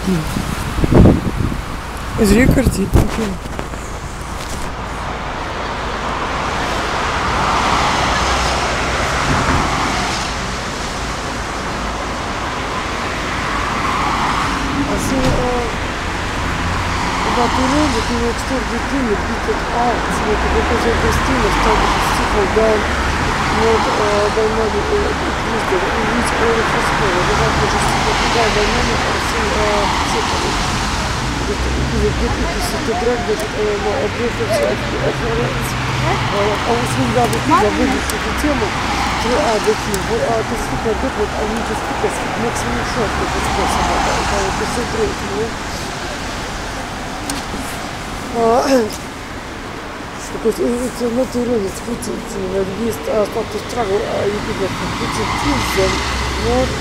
Зри картинки. Батуренде, ты вот что детей, битет акции, это тоже гостиница, также стихал, да, вот, дальнами, мистер, и ведь Оля Фаскова, да, тоже стихал, да, дальнами, цифры. Ты драк, даже, обрезаться от а вот всегда я выйдешь эту тему, ты сколько год, вот они же сколько, максимум шок, это способ, это посмотреть, какой-то натуральный спутник, есть статус travel, you could have completed вот,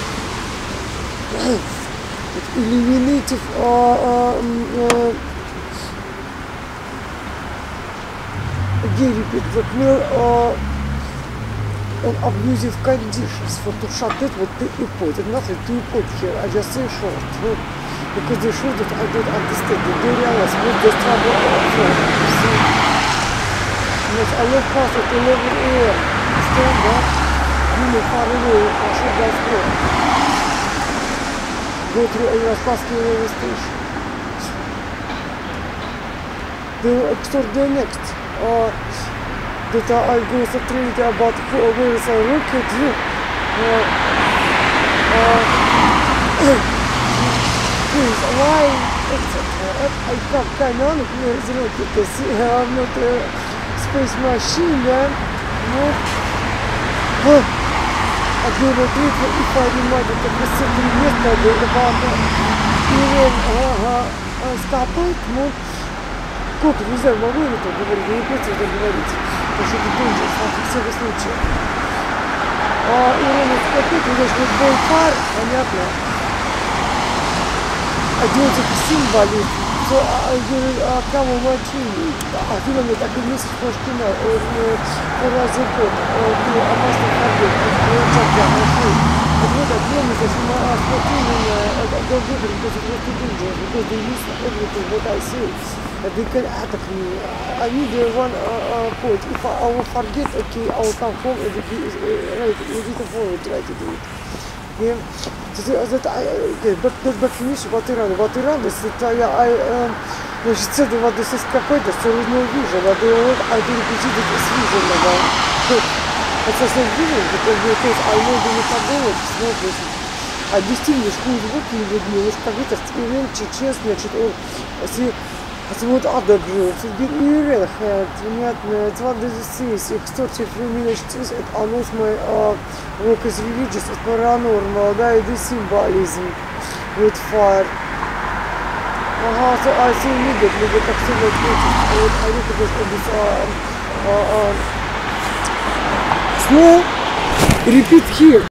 eliminative, again repeat blackmail, and abusive conditions for to shut it what they report, and nothing to report here, I just say short, because they showed that I don't understand, they realize what the trouble of I look past at 11 a.m. Stand up, really far away, I should go through. Go through a Yaroslavsky railway station. The next, that I go straight about where I look at you. Please, why, etc. I come kind of look at this, I'm not space machine, да, вот, отдельно третье, и понимать, это красивое место, и стопать, ну, сколько, не знаю, могу я это говорить, я не просто это говорить, потому что это dangerous, во всех случаях. И ровно стопать, у нас будет бой пар, понятно, одиночек символизм. So come on my team. I feel like I can miss for dinner or for a zipper or a master fabric or a jacket or food. But what I claim is that my ass for don't give it because it was too dangerous because they use everything what I say. They can attack me. I need one point. If I will forget, okay, I will come home and right, you need to follow, try to do it. Yeah. Back finish what Iran is значит, с этого до какой-то сложно увижу, I didn't visit it as vision, it's as vision, because I know the methodology, объяснишь, who is working with me, уж какой-то эксперимент, честно, значит, он вот other groups, it's been Iran had, it's what does it say, extortive feminist, it allows my work as religious, it's paranormal, да, и the symbolism with fire. Ага, so I see immediately, как все вот эти, I look at this, small, repeat here.